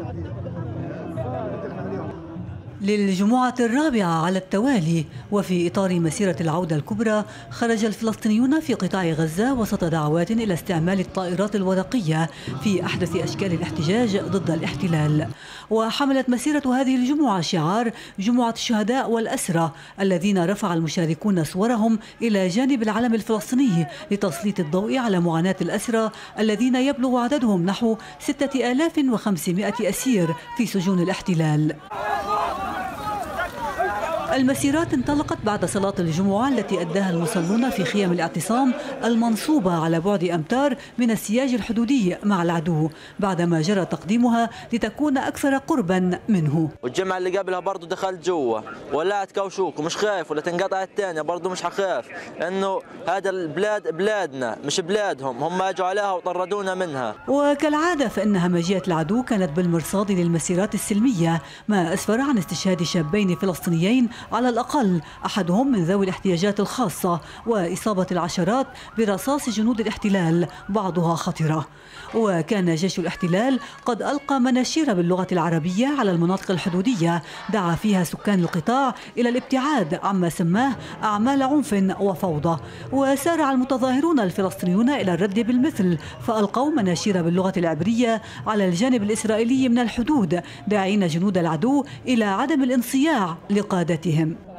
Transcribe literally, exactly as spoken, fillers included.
للجمعة الرابعة على التوالي وفي إطار مسيرة العودة الكبرى، خرج الفلسطينيون في قطاع غزة وسط دعوات إلى استعمال الطائرات الورقية في أحدث أشكال الاحتجاج ضد الاحتلال. وحملت مسيرة هذه الجمعة شعار جمعة الشهداء والأسرى الذين رفع المشاركون صورهم إلى جانب العلم الفلسطيني لتسليط الضوء على معاناة الأسرى الذين يبلغ عددهم نحو ستة آلاف وخمسمائة أسير في سجون الاحتلال. المسيرات انطلقت بعد صلاة الجمعة التي أداها المصلون في خيم الاعتصام المنصوبة على بعد أمتار من السياج الحدودي مع العدو، بعدما جرى تقديمها لتكون أكثر قربا منه. والجمعة اللي قبلها برضه دخلت جوا ولعت كوشوك ومش خايف، ولا تنقطع الثانية برضه مش حخاف، إنه هذا البلاد بلادنا مش بلادهم، هم اجوا عليها وطردونا منها. وكالعادة فإن همجية العدو كانت بالمرصاد للمسيرات السلمية، ما أسفر عن استشهاد شابين فلسطينيين على الأقل، أحدهم من ذوي الاحتياجات الخاصة، وإصابة العشرات برصاص جنود الاحتلال بعضها خطرة. وكان جيش الاحتلال قد ألقى مناشير باللغة العربية على المناطق الحدودية دعا فيها سكان القطاع إلى الابتعاد عما سماه أعمال عنف وفوضى. وسارع المتظاهرون الفلسطينيون إلى الرد بالمثل، فألقوا مناشير باللغة العبرية على الجانب الإسرائيلي من الحدود، داعين جنود العدو إلى عدم الانصياع لقادتهم.